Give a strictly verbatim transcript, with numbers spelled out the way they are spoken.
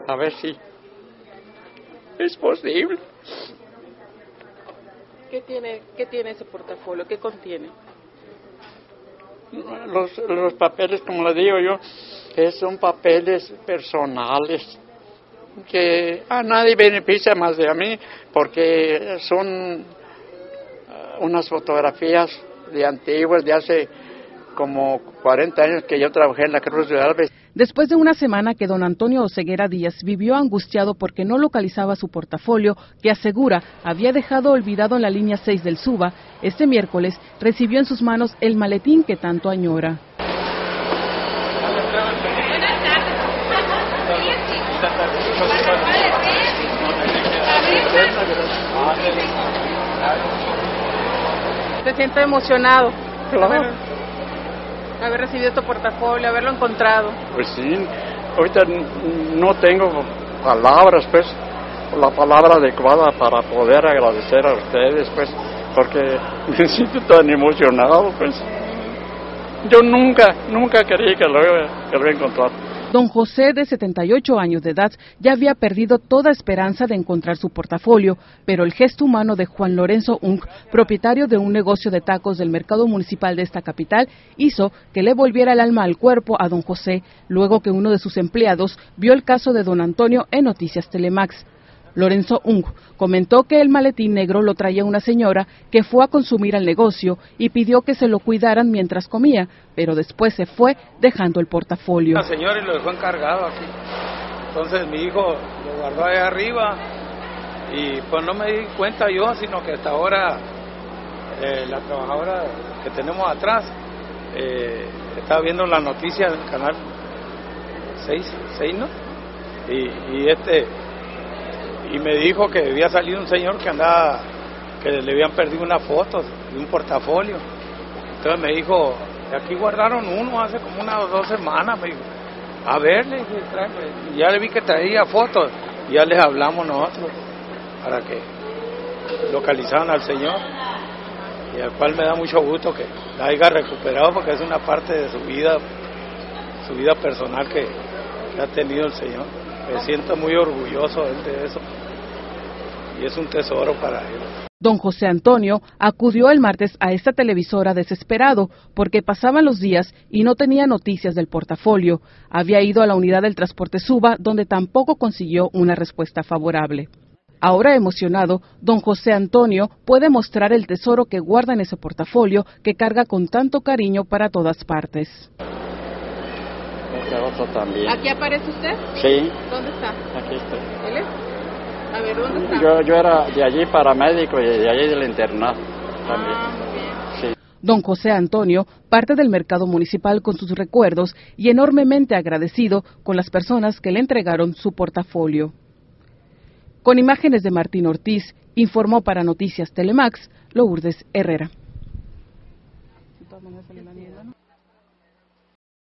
a ver si es posible. ¿Qué tiene, qué tiene ese portafolio? ¿Qué contiene? Los, los papeles, como le digo yo, que son papeles personales que a nadie beneficia más de a mí, porque son unas fotografías de antiguas, de hace como cuarenta años que yo trabajé en la Cruz de Alves. Después de una semana que don Antonio Oseguera Díaz vivió angustiado porque no localizaba su portafolio, que asegura había dejado olvidado en la línea seis del Suba, este miércoles recibió en sus manos el maletín que tanto añora. ¿Se siente emocionado? Claro. Haber recibido tu portafolio, haberlo encontrado. Pues sí, ahorita no tengo palabras, pues, la palabra adecuada para poder agradecer a ustedes, pues, porque me siento tan emocionado, pues. Yo nunca, nunca creí que lo iba, que lo iba a encontrar. Don José, de setenta y ocho años de edad, ya había perdido toda esperanza de encontrar su portafolio, pero el gesto humano de Juan Lorenzo Ung, propietario de un negocio de tacos del mercado municipal de esta capital, hizo que le volviera el alma al cuerpo a don José, luego que uno de sus empleados vio el caso de don Antonio en Noticias Telemax. Lorenzo Ung comentó que el maletín negro lo traía una señora que fue a consumir al negocio y pidió que se lo cuidaran mientras comía, pero después se fue dejando el portafolio. La señora lo dejó encargado aquí, entonces mi hijo lo guardó ahí arriba y pues no me di cuenta yo, sino que hasta ahora eh, la trabajadora que tenemos atrás eh, estaba viendo la noticia del canal seis, seis, ¿no? Y, y este... y me dijo que había salido un señor que andaba, que le habían perdido una foto de un portafolio. Entonces me dijo, aquí guardaron uno hace como unas dos semanas, me dijo, a ver, le dije, y ya le vi que traía fotos, y ya les hablamos nosotros para que localizaran al señor, y al cual me da mucho gusto que la haya recuperado, porque es una parte de su vida, su vida personal que, que ha tenido el señor. Me siento muy orgulloso de eso y es un tesoro para él. Don José Antonio acudió el martes a esta televisora desesperado porque pasaban los días y no tenía noticias del portafolio. Había ido a la unidad del transporte Suba, donde tampoco consiguió una respuesta favorable. Ahora emocionado, don José Antonio puede mostrar el tesoro que guarda en ese portafolio que carga con tanto cariño para todas partes. Este otro también. ¿Aquí aparece usted? Sí. ¿Dónde está? Aquí estoy. ¿Él es? A ver, ¿dónde está? Yo, yo era de allí paramédico y de allí del internado también. Ah, muy bien. Sí. Don José Antonio parte del mercado municipal con sus recuerdos y enormemente agradecido con las personas que le entregaron su portafolio. Con imágenes de Martín Ortiz, informó para Noticias Telemax, Lourdes Herrera.